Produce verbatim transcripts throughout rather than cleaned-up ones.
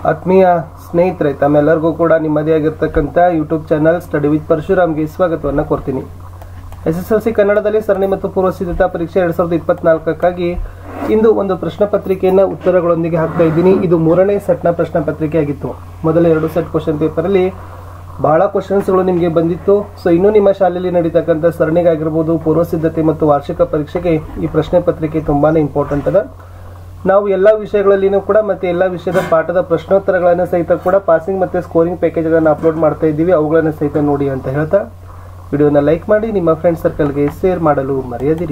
ಆತ್ಮೀಯ ಸ್ನೇಹಿತರೆ, ತಮ್ಮೆಲ್ಲರಿಗೂ ಕೂಡ ನಿಮ್ಮದೇ ಆಗಿರ್ತಕ್ಕಂಥ ಯೂಟ್ಯೂಬ್ ಚಾನಲ್ ಸ್ಟಡಿ ವಿತ್ ಪರಶುರಾಮ್ಗೆ ಸ್ವಾಗತವನ್ನು ಕೋರ್ತೀನಿ. ಎಸ್ ಎಸ್ ಎಲ್ ಸಿ ಕನ್ನಡದಲ್ಲಿ ಸರಣಿ ಮತ್ತು ಪೂರ್ವ ಸಿದ್ಧತಾ ಪರೀಕ್ಷೆ ಎರಡ್ ಸಾವಿರದ ಇಪ್ಪತ್ನಾಲ್ಕಕ್ಕಾಗಿ ಇಂದು ಒಂದು ಪ್ರಶ್ನೆ ಪತ್ರಿಕೆಯನ್ನು ಉತ್ತರಗಳೊಂದಿಗೆ ಹಾಕ್ತಾ ಇದ್ದೀನಿ. ಇದು ಮೂರನೇ ಸೆಟ್ನ ಪ್ರಶ್ನೆ ಪತ್ರಿಕೆ ಆಗಿತ್ತು. ಮೊದಲ ಎರಡು ಸೆಟ್ ಕ್ವಶನ್ ಪೇಪರಲ್ಲಿ ಬಹಳ ಕ್ವಶನ್ಸ್ಗಳು ನಿಮಗೆ ಬಂದಿತ್ತು. ಸೊ ಇನ್ನೂ ನಿಮ್ಮ ಶಾಲೆಯಲ್ಲಿ ನಡೀತಕ್ಕಂಥ ಸರಣಿಗಾಗಿರ್ಬೋದು, ಪೂರ್ವ ಸಿದ್ಧತೆ ಮತ್ತು ವಾರ್ಷಿಕ ಪರೀಕ್ಷೆಗೆ ಈ ಪ್ರಶ್ನೆ ಪತ್ರಿಕೆ ತುಂಬಾನೇ ಇಂಪಾರ್ಟೆಂಟ್ ಅದ. ನಾವು ಎಲ್ಲ ವಿಷಯಗಳಲ್ಲಿನೂ ಕೂಡ ಮತ್ತೆ ಎಲ್ಲ ವಿಷಯದ ಪಾಠದ ಪ್ರಶ್ನೋತ್ತರಗಳನ್ನು ಸಹಿತ ಕೂಡ ಪಾಸಿಂಗ್ ಮತ್ತು ಸ್ಕೋರಿಂಗ್ ಪ್ಯಾಕೇಜ್ಗಳನ್ನು ಅಪ್ಲೋಡ್ ಮಾಡ್ತಾ ಇದ್ದೀವಿ. ಅವುಗಳನ್ನು ಸಹಿತ ನೋಡಿ ಅಂತ ಹೇಳ್ತಾ ವಿಡಿಯೋನ ಲೈಕ್ ಮಾಡಿ ನಿಮ್ಮ ಫ್ರೆಂಡ್ ಸರ್ಕಲ್ಗೆ ಶೇರ್ ಮಾಡಲು ಮರೆಯದಿರಿ.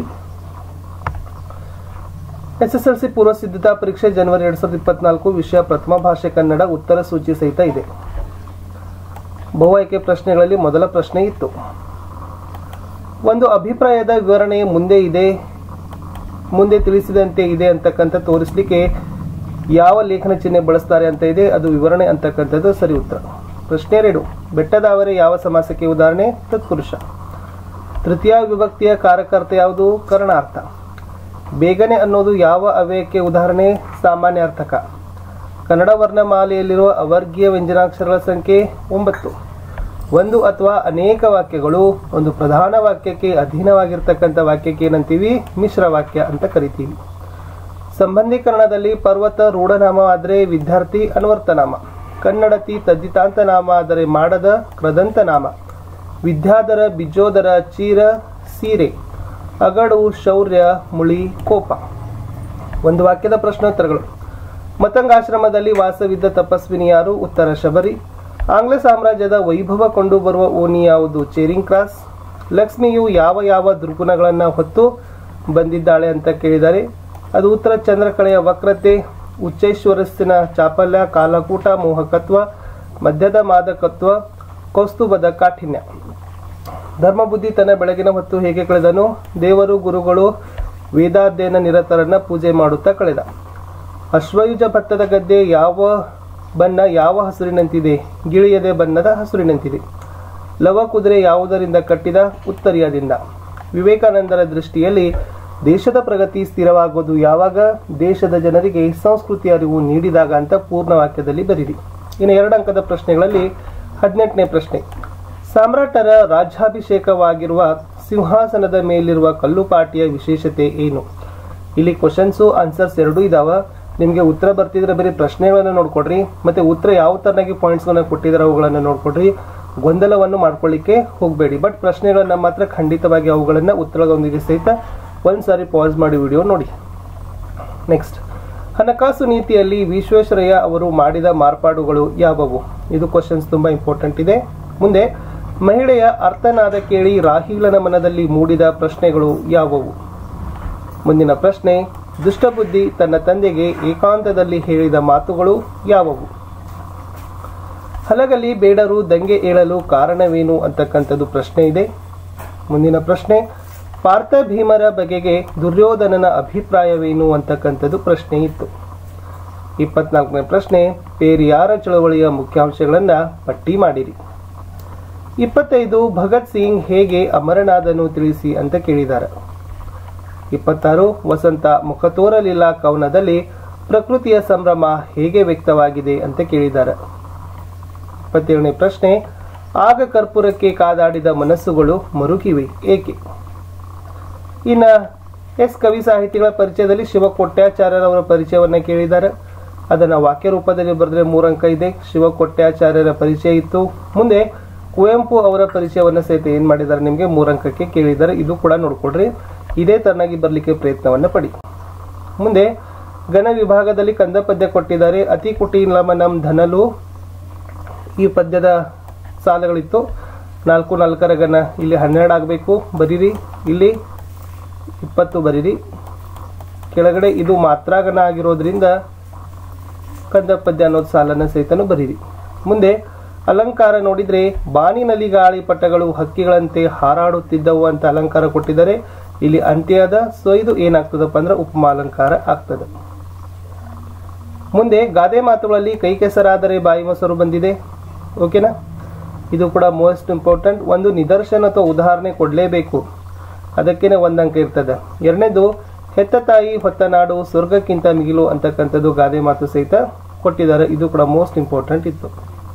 ಎಸ್ ಎಸ್ ಎಲ್ ಸಿ ಪೂರ್ವ ಸಿದ್ಧತಾ ಪರೀಕ್ಷೆ ಜನವರಿ ಎರಡ್ ಸಾವಿರದ ಇಪ್ಪತ್ನಾಲ್ಕು. ವಿಷಯ ಪ್ರಥಮ ಭಾಷೆ ಕನ್ನಡ. ಉತ್ತರ ಸೂಚಿ ಸಹಿತ ಇದೆ. ಬಹು ಆಯ್ಕೆ ಪ್ರಶ್ನೆಗಳಲ್ಲಿ ಮೊದಲ ಪ್ರಶ್ನೆ ಇತ್ತು, ಒಂದು ಅಭಿಪ್ರಾಯದ ವಿವರಣೆ ಮುಂದೆ ಇದೆ ಮುಂದೆ ತಿಳಿಸಿದಂತೆ ಇದೆ ಅಂತಕ್ಕಂಥ ತೋರಿಸಲಿಕ್ಕೆ ಯಾವ ಲೇಖನ ಚಿಹ್ನೆ ಬಳಸ್ತಾರೆ ಅಂತ ಇದೆ. ಅದು ವಿವರಣೆ ಅಂತಕ್ಕಂಥದ್ದು ಸರಿ ಉತ್ತರ. ಪ್ರಶ್ನೆ ಎರಡು, ಬೆಟ್ಟದಾವರೆ ಯಾವ ಸಮಾಸಕ್ಕೆ ಉದಾಹರಣೆ? ತತ್ಪುರುಷ. ತೃತೀಯ ವಿಭಕ್ತಿಯ ಕಾರಕಾರ್ಥ ಯಾವುದು? ಕರ್ಣಾರ್ಥ. ಬೇಗನೆ ಅನ್ನೋದು ಯಾವ ಅವ್ಯಯಕ್ಕೆ ಉದಾಹರಣೆ? ಸಾಮಾನ್ಯಾರ್ಥಕ. ಕನ್ನಡ ವರ್ಣಮಾಲೆಯಲ್ಲಿರುವ ಅವರ್ಗೀಯ ವ್ಯಂಜನಾಕ್ಷರಗಳ ಸಂಖ್ಯೆ ಒಂಬತ್ತು. ಒಂದು ಅಥವಾ ಅನೇಕ ವಾಕ್ಯಗಳು ಒಂದು ಪ್ರಧಾನ ವಾಕ್ಯಕ್ಕೆ ಅಧೀನವಾಗಿರ್ತಕ್ಕಂಥ ವಾಕ್ಯಕ್ಕೆ ಏನಂತೀವಿ? ಮಿಶ್ರ ವಾಕ್ಯ ಅಂತ ಕರಿತೀವಿ. ಸಂಬಂಧೀಕರಣದಲ್ಲಿ ಪರ್ವತ ರೂಢನಾಮ ಆದರೆ ವಿದ್ಯಾರ್ಥಿ ಅನ್ವರ್ತನಾಮ. ಕನ್ನಡತಿ ತದ್ದಿತಾಂತ ನಾಮ ಆದರೆ ಮಾಡದ ಕೃದಂತ ನಾಮ. ವಿದ್ಯಾಧರ ಬಿಜೋದರ ಚೀರ ಸೀರೆ. ಅಗಡು ಶೌರ್ಯ ಮುಳಿ ಕೋಪ. ಒಂದು ವಾಕ್ಯದ ಪ್ರಶ್ನೋತ್ತರಗಳು. ಮತಂಗಾಶ್ರಮದಲ್ಲಿ ವಾಸವಿದ್ದ ತಪಸ್ವಿನಿ ಯಾರು? ಉತ್ತರ ಶಬರಿ. ಆಂಗ್ಲ ಸಾಮ್ರಾಜ್ಯದ ವೈಭವ ಕೊಂಡು ಬರುವ ಓಣಿ ಯಾವುದು? Charing cross. ಲಕ್ಷ್ಮಿಯು ಯಾವ ಯಾವ ದುರ್ಗುಣಗಳನ್ನು ಹೊತ್ತು ಬಂದಿದ್ದಾಳೆ ಅಂತ ಕೇಳಿದ್ದಾರೆ. ಅದು ಉತ್ತರ ಚಂದ್ರಕಳೆಯ ವಕ್ರತೆ, ಉಚ್ಚೈಶ್ವರಸ್ಸಿನ ಚಾಪಲ್ಯ, ಕಾಲಕೂಟ ಮೋಹಕತ್ವ, ಮಧ್ಯದ ಮಾದಕತ್ವ, ಕೌಸ್ತುಭದ ಕಾಠಿಣ್ಯ. ಧರ್ಮಬುದ್ಧಿ ತನ್ನ ಬೆಳಗಿನ ಹೊತ್ತು ಹೇಗೆ ಕಳೆದನು? ದೇವರು ಗುರುಗಳು ವೇದಾಧ್ಯಯನ ನಿರತರನ್ನ ಪೂಜೆ ಮಾಡುತ್ತಾ ಕಳೆದ. ಅಶ್ವಯುಜ ಭತ್ತದ ಗದ್ದೆ ಯಾವ ಬಣ್ಣ ಯಾವ ಹಸುರಿನಂತಿದೆ? ಗಿಳಿಯದೆ ಬಣ್ಣದ ಹಸುರಿನಂತಿದೆ. ಲವ ಕುದುರೆ ಯಾವುದರಿಂದ ಕಟ್ಟಿದ? ಉತ್ತರೀಯದಿಂದ. ವಿವೇಕಾನಂದರ ದೃಷ್ಟಿಯಲ್ಲಿ ದೇಶದ ಪ್ರಗತಿ ಸ್ಥಿರವಾಗುವುದು ಯಾವಾಗ? ದೇಶದ ಜನರಿಗೆ ಸಂಸ್ಕೃತಿ ಅರಿವು ನೀಡಿದಾಗ ಅಂತ ಪೂರ್ಣ ವಾಕ್ಯದಲ್ಲಿ ಬರೀರಿ. ಇನ್ನು ಎರಡು ಅಂಕದ ಪ್ರಶ್ನೆಗಳಲ್ಲಿ ಹದಿನೆಂಟನೇ ಪ್ರಶ್ನೆ, ಸಾಮ್ರಾಟರ ರಾಜ್ಯಾಭಿಷೇಕವಾಗಿರುವ ಸಿಂಹಾಸನದ ಮೇಲಿರುವ ಕಲ್ಲುಪಾಟಿಯ ವಿಶೇಷತೆ ಏನು? ಇಲ್ಲಿ ಕ್ವಶನ್ಸು ಆನ್ಸರ್ಸ್ ಎರಡೂ ಇದಾವ. ನಿಮಗೆ ಉತ್ತರ ಬರ್ತಿದ್ರೆ ಬರೀ ಪ್ರಶ್ನೆಗಳನ್ನು ನೋಡ್ಕೊಡ್ರಿ, ಮತ್ತೆ ಉತ್ತರ ಯಾವ ತರನಾಗಿ ಪಾಯಿಂಟ್ಸ್ಗಳನ್ನ ಕೊಟ್ಟಿದ್ದಾರೆ ಅವುಗಳನ್ನು ನೋಡ್ಕೊಡ್ರಿ. ಗೊಂದಲವನ್ನು ಮಾಡ್ಕೊಳ್ಳಿಕ್ಕೆ ಹೋಗಬೇಡಿ. ಬಟ್ ಪ್ರಶ್ನೆಗಳನ್ನ ಮಾತ್ರ ಖಂಡಿತವಾಗಿ ಅವುಗಳನ್ನ ಉತ್ತರದೊಂದಿಗೆ ಸಹಿತ ಒಂದ್ಸಾರಿ ಪಾಸ್ ಮಾಡಿ ವಿಡಿಯೋ ನೋಡಿ. ನೆಕ್ಸ್ಟ್, ಹಣಕಾಸು ನೀತಿಯಲ್ಲಿ ವಿಶ್ವೇಶ್ವರಯ್ಯ ಅವರು ಮಾಡಿದ ಮಾರ್ಪಾಡುಗಳು ಯಾವುವು? ಇದು ಕ್ವಶನ್ಸ್ ತುಂಬಾ ಇಂಪಾರ್ಟೆಂಟ್ ಇದೆ. ಮುಂದೆ, ಮಹಿಳೆಯ ಅರ್ಥನಾದ ಕೇಳಿ ರಾಹೀಲನ ಮನದಲ್ಲಿ ಮೂಡಿದ ಪ್ರಶ್ನೆಗಳು ಯಾವುವು? ಮುಂದಿನ ಪ್ರಶ್ನೆ, ದುಷ್ಟಬುದ್ಧಿ ತನ್ನ ತಂದೆಗೆ ಏಕಾಂತದಲ್ಲಿ ಹೇಳಿದ ಮಾತುಗಳು ಯಾವುವು? ಹಲಗಲಿ ಬೇಡರು ದಂಗೆ ಏಳಲು ಕಾರಣವೇನು ಅಂತಕ್ಕಂಥದ್ದು ಪ್ರಶ್ನೆ ಇದೆ. ಮುಂದಿನ ಪ್ರಶ್ನೆ, ಪಾರ್ಥ ಭೀಮರ ಬಗೆಗೆ ದುರ್ಯೋಧನನ ಅಭಿಪ್ರಾಯವೇನು ಅಂತಕ್ಕಂಥದ್ದು ಪ್ರಶ್ನೆ ಇತ್ತು. ಇಪ್ಪತ್ನಾಲ್ಕನೇ ಪ್ರಶ್ನೆ, ಪೇರಿಯಾರ ಚಳವಳಿಯ ಮುಖ್ಯಾಂಶಗಳನ್ನ ಪಟ್ಟಿ ಮಾಡಿರಿ. ಇಪ್ಪತ್ತೈದು, ಭಗತ್ ಸಿಂಗ್ ಹೇಗೆ ಅಮರನಾದನು ತಿಳಿಸಿ ಅಂತ ಕೇಳಿದ್ದಾರೆ. ಇಪ್ಪತ್ತಾರು, ವಸಂತ ಮುಖ ತೋರಲಿಲ್ಲ ಕವನದಲ್ಲಿ ಪ್ರಕೃತಿಯ ಸಂಭ್ರಮ ಹೇಗೆ ವ್ಯಕ್ತವಾಗಿದೆ ಅಂತ ಕೇಳಿದ್ದಾರೆ. ಇಪ್ಪತ್ತೇಳನೇ ಪ್ರಶ್ನೆ, ಆಗ ಕರ್ಪೂರಕ್ಕೆ ಕಾದಾಡಿದ ಮನಸ್ಸುಗಳು ಮರುಗಿವೆ ಏಕೆ? ಇನ್ನ ಎಸ್ ಕವಿ ಸಾಹಿತಿಗಳ ಪರಿಚಯದಲ್ಲಿ ಶಿವಕೊಟ್ಯಾಚಾರ್ಯರವರ ಪರಿಚಯವನ್ನ ಕೇಳಿದ್ದಾರೆ. ಅದನ್ನ ವಾಕ್ಯ ರೂಪದಲ್ಲಿ ಬರೆದ್ರೆ ಮೂರಂಕ ಇದೆ. ಶಿವಕೊಟ್ಯಾಚಾರ್ಯರ ಪರಿಚಯ ಇತ್ತು. ಮುಂದೆ ಕುವೆಂಪು ಅವರ ಪರಿಚಯವನ್ನ ಸಹಿತ ಏನ್ ಮಾಡಿದ್ದಾರೆ ನಿಮ್ಗೆ ಮೂರಂಕಕ್ಕೆ ಕೇಳಿದ್ದಾರೆ. ಇದು ಕೂಡ ನೋಡ್ಕೊಡ್ರಿ. ಇದೇ ತರನಾಗಿ ಬರ್ಲಿಕ್ಕೆ ಪ್ರಯತ್ನವನ್ನ ಪಡಿ. ಮುಂದೆ ಘನ ವಿಭಾಗದಲ್ಲಿ ಕಂದ ಪದ್ಯ ಕೊಟ್ಟಿದ್ದಾರೆ. ಅತಿ ಕುಟೀಲಮನಂ ಧನಲು ಈ ಪದ್ಯದ ಸಾಲುಗಳಿತ್ತು. ನಾಲ್ಕು ನಾಲ್ಕರ ಘನ ಇಲ್ಲಿ ಹನ್ನೆರಡು ಆಗಬೇಕು, ಬರೀರಿ. ಇಲ್ಲಿ ಇಪ್ಪತ್ತು ಬರೀರಿ. ಕೆಳಗಡೆ ಇದು ಮಾತ್ರಾಗನ ಆಗಿರೋದ್ರಿಂದ ಕಂದ ಪದ್ಯ ಅನ್ನೋದು ಸಾಲನ್ನ ಸಹಿತನು ಬರೀರಿ. ಮುಂದೆ ಅಲಂಕಾರ ನೋಡಿದ್ರೆ ಬಾನಿನಲ್ಲಿ ಗಾಳಿ ಪಟಗಳು ಹಕ್ಕಿಗಳಂತೆ ಹಾರಾಡುತ್ತಿದ್ದವು ಅಂತ ಅಲಂಕಾರ ಕೊಟ್ಟಿದ್ದಾರೆ. ಇಲ್ಲಿ ಅಂತ್ಯದ. ಸೊ ಇದು ಏನಾಗ್ತದಪ್ಪ ಅಂದ್ರೆ ಉಪಮಾಲಂಕಾರ ಆಗ್ತದೆ. ಮುಂದೆ ಗಾದೆ ಮಾತುಗಳಲ್ಲಿ ಕೈ ಕೆಸರಾದರೆ ಬಾಯಿ ಮೊಸರು ಬಂದಿದೆ. ಓಕೆನಾ? ಇದು ಕೂಡ ಮೋಸ್ಟ್ ಇಂಪಾರ್ಟೆಂಟ್. ಒಂದು ನಿದರ್ಶನ ಅಥವಾ ಉದಾಹರಣೆ ಕೊಡಲೇಬೇಕು, ಅದಕ್ಕೇನೆ ಒಂದು ಅಂಕ ಇರ್ತದೆ. ಎರಡನೇದು, ಹೆತ್ತ ತಾಯಿ ಹೊತ್ತ ನಾಡು ಸ್ವರ್ಗಕ್ಕಿಂತ ಮಿಗಿಲು ಅಂತಕ್ಕಂಥದ್ದು ಗಾದೆ ಮಾತು ಸಹಿತ ಕೊಟ್ಟಿದ್ದಾರೆ. ಇದು ಕೂಡ ಮೋಸ್ಟ್ ಇಂಪಾರ್ಟೆಂಟ್ ಇತ್ತು.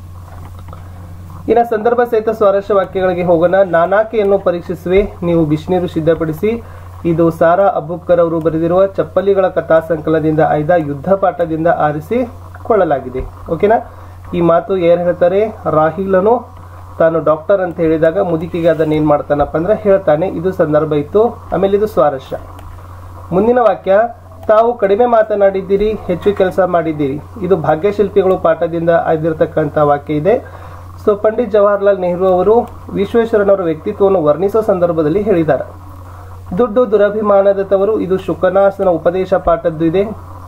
ಇನ್ನು ಸಂದರ್ಭ ಸಹಿತ ಸ್ವಾರಸ್ಯ ವಾಕ್ಯಗಳಿಗೆ ಹೋಗೋಣ. ನಾನಾಕೆಯನ್ನು ಪರೀಕ್ಷಿಸುವೆ, ನೀವು ಬಿಸಿನೀರು ಸಿದ್ಧಪಡಿಸಿ. ಇದು ಸಾರಾ ಅಬ್ಬುಬ್ಕರ್ ಅವರು ಬರೆದಿರುವ ಚಪ್ಪಲಿಗಳ ಕಥಾ ಸಂಕಲನದಿಂದ ಆಯ್ದ ಯುದ್ಧ ಪಾಠದಿಂದ ಆರಿಸಿಕೊಳ್ಳಲಾಗಿದೆ. ಓಕೆನಾ. ಈ ಮಾತು ಯಾರು ಹೇಳ್ತಾರೆ? ರಾಹಿಲನು ತಾನು ಡಾಕ್ಟರ್ ಅಂತ ಹೇಳಿದಾಗ ಮುದುಕಿಗೆ ಅದನ್ನ ಏನ್ ಮಾಡ್ತಾನಪ್ಪ ಅಂದ್ರೆ ಹೇಳ್ತಾನೆ. ಇದು ಸಂದರ್ಭ ಇತ್ತು. ಆಮೇಲೆ ಇದು ಸ್ವಾರಸ್ಯ. ಮುಂದಿನ ವಾಕ್ಯ, ತಾವು ಕಡಿಮೆ ಮಾತನಾಡಿದ್ದೀರಿ, ಹೆಚ್ಚು ಕೆಲಸ ಮಾಡಿದ್ದೀರಿ. ಇದು ಭಾಗ್ಯಶಿಲ್ಪಿಗಳು ಪಾಠದಿಂದ ಆಯ್ದಿರತಕ್ಕಂಥ ವಾಕ್ಯ ಇದೆ. ಸೊ ಪಂಡಿತ್ ಜವಾಹರ್ಲಾಲ್ ನೆಹರು ಅವರು ವಿಶ್ವೇಶ್ವರನವರ ವ್ಯಕ್ತಿತ್ವವನ್ನು ವರ್ಣಿಸುವ ಸಂದರ್ಭದಲ್ಲಿ ಹೇಳಿದ್ದಾರೆ. ದುಡ್ಡು ದುರಭಿಮಾನದ ತವರು, ಇದು ಶುಕನಾಸನ ಉಪದೇಶ ಪಾಠದ್ದು ಇದೆ.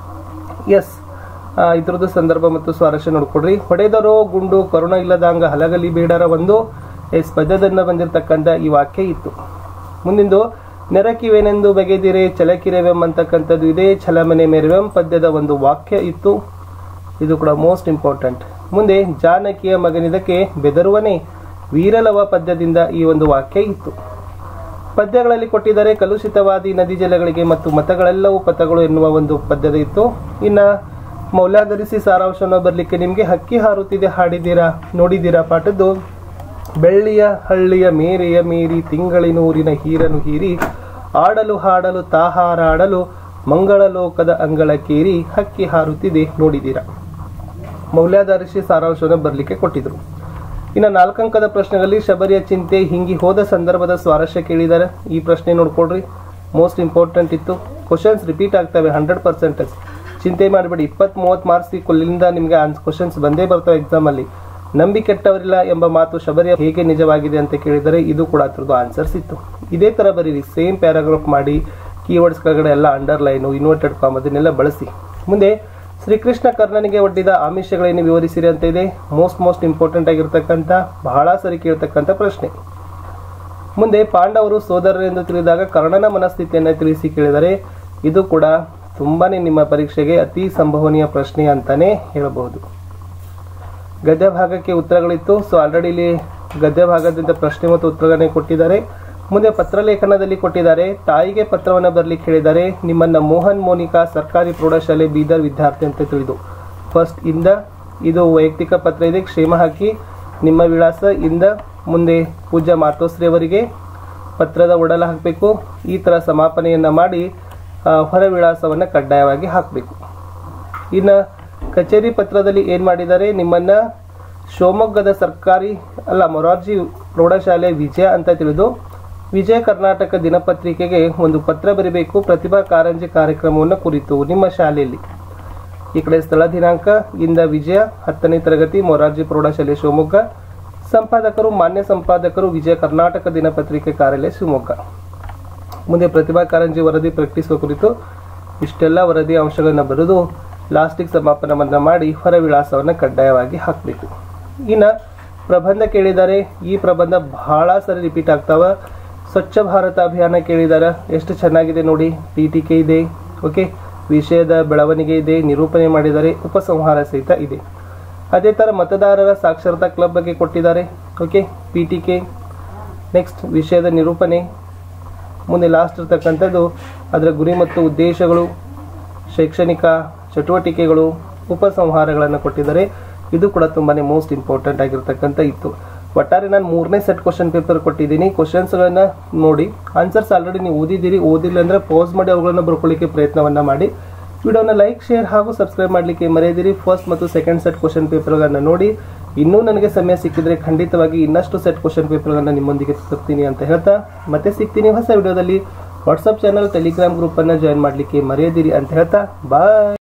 ಎಸ್, ಇದ್ರದ್ದು ಸಂದರ್ಭ ಮತ್ತು ಸ್ವಾರಸ್ಯ ನೋಡ್ಕೊಡ್ರಿ. ಹೊಡೆದರೋ ಗುಂಡು ಕರುಣ ಇಲ್ಲದಾಂಗ ಹಲಗಲಿ ಬೇಡರ ಒಂದು ಎಸ್ ಪದ್ಯದಿಂದ ಬಂದಿರತಕ್ಕಂಥ ಈ ವಾಕ್ಯ ಇತ್ತು. ಮುಂದಿಂದು, ನೆರಕಿವೆನೆಂದು ಬಗೆದಿರೆ ಚಲಕಿರೆವೆಂ ಅಂತಕ್ಕಂಥದ್ದು ಇದೆ. ಛಲಮನೆ ಮೆರವೆಂ ಪದ್ಯದ ಒಂದು ವಾಕ್ಯ ಇತ್ತು. ಇದು ಕೂಡ ಮೋಸ್ಟ್ ಇಂಪಾರ್ಟೆಂಟ್. ಮುಂದೆ, ಜಾನಕಿಯ ಮಗನಿದಕ್ಕೆ ಬೆದರುವನೆ ವೀರಲವ ಪದ್ಯದಿಂದ ಈ ಒಂದು ವಾಕ್ಯ ಇತ್ತು. ಪದ್ಯಗಳಲ್ಲಿ ಕೊಟ್ಟಿದ್ದಾರೆ ಕಲುಷಿತವಾದಿ ನದಿ ಜಲಗಳಿಗೆ ಮತ್ತು ಮತಗಳೆಲ್ಲವೂ ಪಥಗಳು ಎನ್ನುವ ಒಂದು ಪದ್ಯದ ಇತ್ತು. ಇನ್ನ ಮೌಲ್ಯಾಧರಿಸಿ ಸಾರಾಂಶವನ್ನು ಬರಲಿಕ್ಕೆ ನಿಮಗೆ ಹಕ್ಕಿ ಹಾರುತ್ತಿದೆ ಹಾಡಿದ್ದೀರಾ ನೋಡಿದ್ದೀರಾ ಪಾಠದ್ದು. ಬೆಳ್ಳಿಯ ಹಳ್ಳಿಯ ಮೇರೆಯ ಮೀರಿ ತಿಂಗಳಿನೂರಿನ ಹೀರನು ಹೀರಿ ಆಡಲು ಹಾಡಲು ತಾಹಾರಾಡಲು ಮಂಗಳ ಲೋಕದ ಅಂಗಳಕ್ಕೇರಿ ಹಕ್ಕಿ ಹಾರುತ್ತಿದೆ ನೋಡಿದ್ದೀರಾ. ಮೌಲ್ಯಾಧರಿಸಿ ಸಾರಾಂಶವನ್ನು ಬರಲಿಕ್ಕೆ ಕೊಟ್ಟಿದ್ರು. ಇನ್ನು ನಾಲ್ಕಂಕದ ಪ್ರಶ್ನೆಗಳಲ್ಲಿ ಶಬರಿಯ ಚಿಂತೆ ಹಿಂಗಿ ಹೋದ ಸಂದರ್ಭದ ಸ್ವಾರಸ್ಯ ಕೇಳಿದ್ದಾರೆ. ಈ ಪ್ರಶ್ನೆ ನೋಡ್ಕೊಳ್ರಿ, ಮೋಸ್ಟ್ ಇಂಪಾರ್ಟೆಂಟ್ ಇತ್ತು. ಕ್ವಶನ್ಸ್ ರಿಪೀಟ್ ಆಗ್ತವೆ ಹಂಡ್ರೆಡ್ ಪರ್ಸೆಂಟೇಜ್. ಚಿಂತೆ ಮಾಡಬೇಡಿ. ಇಪ್ಪತ್ತ್ ಮೂವತ್ತು ಮಾರ್ಕ್ಸ್ ಕೊಲ್ಲಿಂದ ನಿಮಗೆ ಕ್ವಶನ್ಸ್ ಬಂದೇ ಬರ್ತವೆ ಎಕ್ಸಾಮ್ ಅಲ್ಲಿ. ನಂಬಿ ಕೆಟ್ಟವರಿಲ್ಲ ಎಂಬ ಮಾತು ಶಬರಿಯ ಹೇಗೆ ನಿಜವಾಗಿದೆ ಅಂತ ಕೇಳಿದರೆ ಇದು ಕೂಡ ಅದ್ರದ್ದು ಆನ್ಸರ್ಸ್ ಇತ್ತು. ಇದೇ ತರ ಬರೀರಿ, ಸೇಮ್ ಪ್ಯಾರಾಗ್ರಾಫ್ ಮಾಡಿ, ಕೀವರ್ಡ್ಸ್ ಕೆಳಗಡೆ ಎಲ್ಲ ಅಂಡರ್ಲೈನು ಇನ್ವರ್ಟೆಡ್ ಕಾಮ್ ಅದನ್ನೆಲ್ಲ ಬಳಸಿ. ಮುಂದೆ, ಶ್ರೀಕೃಷ್ಣ ಕರ್ಣನಿಗೆ ಒಡ್ಡಿದ ಆಮಿಷಗಳೇನು ವಿವರಿಸಿರಿ ಅಂತ ಇದೆ. ಮೋಸ್ಟ್ ಮೋಸ್ಟ್ ಇಂಪಾರ್ಟೆಂಟ್ ಆಗಿರ್ತಕ್ಕಂಥ ಬಹಳ ಸರಿ ಕೇಳ್ತಕ್ಕಂಥ ಪ್ರಶ್ನೆ. ಮುಂದೆ, ಪಾಂಡವರು ಸೋದರರೆಂದು ತಿಳಿದಾಗ ಕರ್ಣನ ಮನಸ್ಥಿತಿಯನ್ನು ತಿಳಿಸಿ ಕೇಳಿದರೆ ಇದು ಕೂಡ ತುಂಬಾನೇ ನಿಮ್ಮ ಪರೀಕ್ಷೆಗೆ ಅತಿ ಸಂಭವನೀಯ ಪ್ರಶ್ನೆ ಅಂತಾನೆ ಹೇಳಬಹುದು. ಗದ್ಯ ಭಾಗಕ್ಕೆ ಉತ್ತರಗಳಿತ್ತು. ಸೊ ಆಲ್ರೆಡಿ ಇಲ್ಲಿ ಗದ್ಯ ಭಾಗದಿಂದ ಪ್ರಶ್ನೆ ಮತ್ತು ಉತ್ತರಗಳನ್ನೇ ಕೊಟ್ಟಿದ್ದಾರೆ. ಮುಂದೆ ಪತ್ರಲೇಖನದಲ್ಲಿ ಕೊಟ್ಟಿದ್ದಾರೆ. ತಾಯಿಗೆ ಪತ್ರವನ್ನು ಬರಲಿಕ್ಕೆ ಹೇಳಿದ್ದಾರೆ. ನಿಮ್ಮನ್ನ ಮೋಹನ್ ಮೋನಿಕಾ ಸರ್ಕಾರಿ ಪ್ರೌಢಶಾಲೆ ಬೀದರ್ ವಿದ್ಯಾರ್ಥಿ ಅಂತ ತಿಳಿದು ಫಸ್ಟ್ ಇಂದ ಇದು ವೈಯಕ್ತಿಕ ಪತ್ರ ಇದೆ. ಕ್ಷೇಮ ಹಾಕಿ ನಿಮ್ಮ ವಿಳಾಸ ಇಂದ ಮುಂದೆ ಪೂಜ್ಯ ಮಾತೋಶ್ರೀ ಅವರಿಗೆ ಪತ್ರದ ಒಡಲ ಹಾಕಬೇಕು. ಈ ತರ ಸಮಾಪನೆಯನ್ನ ಮಾಡಿ ಹೊರ ವಿಳಾಸವನ್ನ ಕಡ್ಡಾಯವಾಗಿ ಹಾಕಬೇಕು. ಇನ್ನು ಕಚೇರಿ ಪತ್ರದಲ್ಲಿ ಏನ್ ಮಾಡಿದ್ದಾರೆ, ನಿಮ್ಮನ್ನ ಶಿವಮೊಗ್ಗದ ಸರ್ಕಾರಿ ಅಲ್ಲ ಮೊರಾರ್ಜಿ ಪ್ರೌಢಶಾಲೆ ವಿಜಯ ಅಂತ ತಿಳಿದು ವಿಜಯ ಕರ್ನಾಟಕ ದಿನಪತ್ರಿಕೆಗೆ ಒಂದು ಪತ್ರ ಬರೀಬೇಕು. ಪ್ರತಿಭಾ ಕಾರಂಜಿ ಕಾರ್ಯಕ್ರಮವನ್ನು ಕುರಿತು ನಿಮ್ಮ ಶಾಲೆಯಲ್ಲಿ. ಈ ಕಡೆ ಸ್ಥಳ ದಿನಾಂಕ ಇಂದ ವಿಜಯ ಹತ್ತನೇ ತರಗತಿ ಮೊರಾರ್ಜಿ ಪ್ರೌಢಶಾಲೆ ಶಿವಮೊಗ್ಗ. ಸಂಪಾದಕರು ಮಾನ್ಯ ಸಂಪಾದಕರು ವಿಜಯ ಕರ್ನಾಟಕ ದಿನಪತ್ರಿಕೆ ಕಾರ್ಯಾಲಯ ಶಿವಮೊಗ್ಗ. ಮುಂದೆ ಪ್ರತಿಭಾ ಕಾರಂಜಿ ವರದಿ ಪ್ರಕಟಿಸುವ ಕುರಿತು ಇಷ್ಟೆಲ್ಲ ವರದಿ ಅಂಶಗಳನ್ನ ಬರೆದು ಲಾಸ್ಟಿಗೆ ಸಮಾಪನವನ್ನ ಮಾಡಿ ಹೊರ ವಿಳಾಸವನ್ನ ಕಡ್ಡಾಯವಾಗಿ ಹಾಕಬೇಕು. ಇನ್ನು ಪ್ರಬಂಧ ಕೇಳಿದ್ದಾರೆ. ಈ ಪ್ರಬಂಧ ಬಹಳ ಸರಿ ರಿಪೀಟ್ ಆಗ್ತಾವ. ಸ್ವಚ್ಛ ಭಾರತ ಅಭಿಯಾನ ಕೇಳಿದಾರ. ಎಷ್ಟು ಚೆನ್ನಾಗಿದೆ ನೋಡಿ. ಪೀಠಿಕೆ ಇದೆ, ಓಕೆ, ವಿಷಯದ ಬೆಳವಣಿಗೆ ಇದೆ, ನಿರೂಪಣೆ ಮಾಡಿದ್ದಾರೆ, ಉಪಸಂಹಾರ ಸಹಿತ ಇದೆ. ಅದೇ ತರ ಮತದಾರರ ಸಾಕ್ಷರತಾ ಕ್ಲಬ್ ಬಗ್ಗೆ ಕೊಟ್ಟಿದ್ದಾರೆ. ಓಕೆ, ಪೀಠಿಕೆ, ನೆಕ್ಸ್ಟ್ ವಿಷಯದ ನಿರೂಪಣೆ, ಮುಂದೆ ಲಾಸ್ಟ್ ಇರ್ತಕ್ಕಂಥದ್ದು ಅದರ ಗುರಿ ಮತ್ತು ಉದ್ದೇಶಗಳು, ಶೈಕ್ಷಣಿಕ ಚಟುವಟಿಕೆಗಳು, ಉಪಸಂಹಾರಗಳನ್ನು ಕೊಟ್ಟಿದ್ದಾರೆ. ಇದು ಕೂಡ ತುಂಬಾನೇ ಮೋಸ್ಟ್ ಇಂಪಾರ್ಟೆಂಟ್ ಆಗಿರ್ತಕ್ಕಂಥ ಇತ್ತು. ಒಟ್ಟಾರೆ ನಾನು ಮೂರನೇ ಸೆಟ್ ಕ್ವಶನ್ ಪೇಪರ್ ಕೊಟ್ಟಿದ್ದೀನಿ. ಕ್ವಶನ್ಸ್ಗಳನ್ನ ನೋಡಿ, ಆನ್ಸರ್ಸ್ ಆಲ್ರೆಡಿ ನೀವು ಓದಿದ್ದೀರಿ. ಓದಿಲ್ಲ ಅಂದ್ರೆ ಪಾಸ್ ಮಾಡಿ ಅವುಗಳನ್ನು ಬರ್ಕೊಳ್ಳಿಕ್ಕೆ ಪ್ರಯತ್ನವನ್ನ ಮಾಡಿ. ವಿಡಿಯೋನ ಲೈಕ್, ಶೇರ್ ಹಾಗೂ ಸಬ್ಸ್ಕ್ರೈಬ್ ಮಾಡಲಿಕ್ಕೆ ಮರೆಯದಿರಿ. ಫಸ್ಟ್ ಮತ್ತು ಸೆಕೆಂಡ್ ಸೆಟ್ ಕ್ವಶನ್ ಪೇಪರ್ಗಳನ್ನ ನೋಡಿ. ಇನ್ನೂ ನನಗೆ ಸಮಯ ಸಿಕ್ಕಿದ್ರೆ ಖಂಡಿತವಾಗಿ ಇನ್ನಷ್ಟು ಸೆಟ್ ಕ್ವಶನ್ ಪೇಪರ್ಗಳನ್ನ ನಿಮ್ಮೊಂದಿಗೆ ತರ್ತೀನಿ ಅಂತ ಹೇಳ್ತಾ ಮತ್ತೆ ಸಿಗ್ತೀನಿ ಹೊಸ ವಿಡಿಯೋದಲ್ಲಿ. ವಾಟ್ಸಪ್ ಚಾನಲ್, ಟೆಲಿಗ್ರಾಮ್ ಗ್ರೂಪ್ ಅನ್ನ ಜಾಯಿನ್ ಮಾಡಲಿಕ್ಕೆ ಮರೆಯದಿರಿ ಅಂತ ಹೇಳ್ತಾ ಬಾಯ್.